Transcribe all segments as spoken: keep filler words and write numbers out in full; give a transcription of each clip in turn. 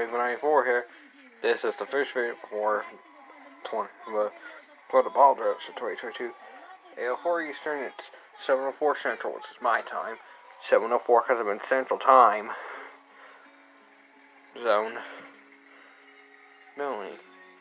Maple ninety-four here. This is the first video before twenty, uh, before the ball drops for twenty twenty-two. eight oh four Eastern, it's seven oh four Central, which is my time. seven oh four because I'm in Central Time Zone. Melanie.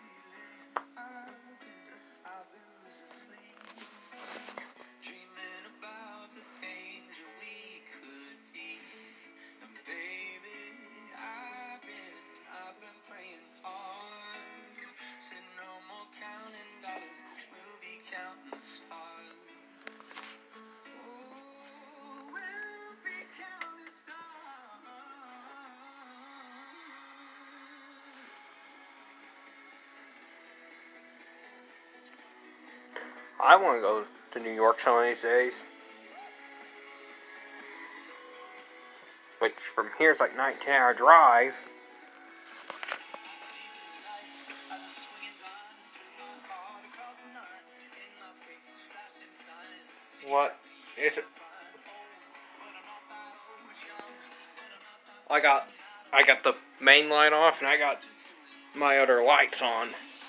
I want to go to New York some of these days. Which from here is like nineteen hour drive. What? It's I got I got the main light off and I got my other lights on.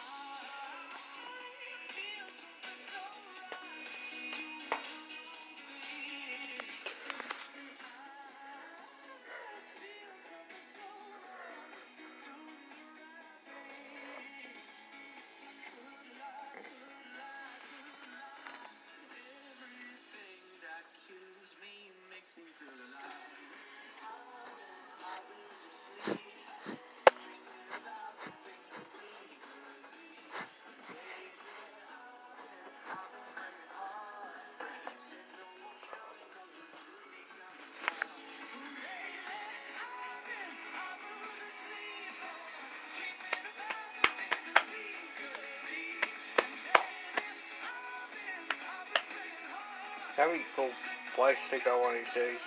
That'd be a cool place to go one of these days.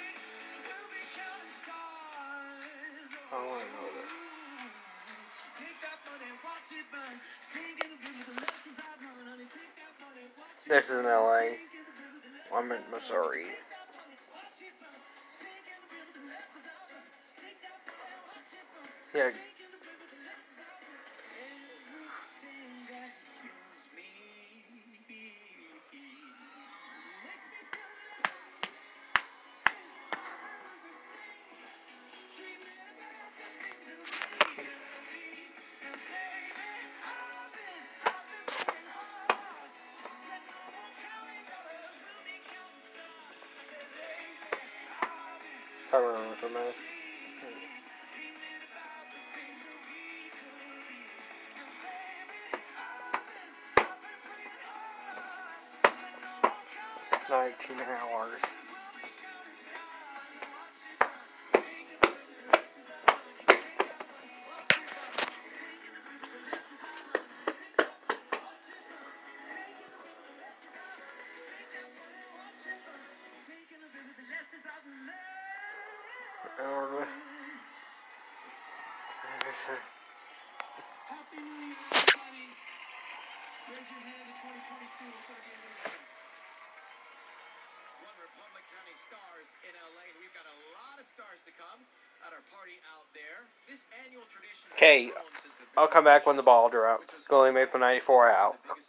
I want to go there. This is in L A. I'm in Missouri. Yeah. I remember from that. Nineteen hours. Okay, I'll come back when the ball drops. Golden Maple ninety-four out.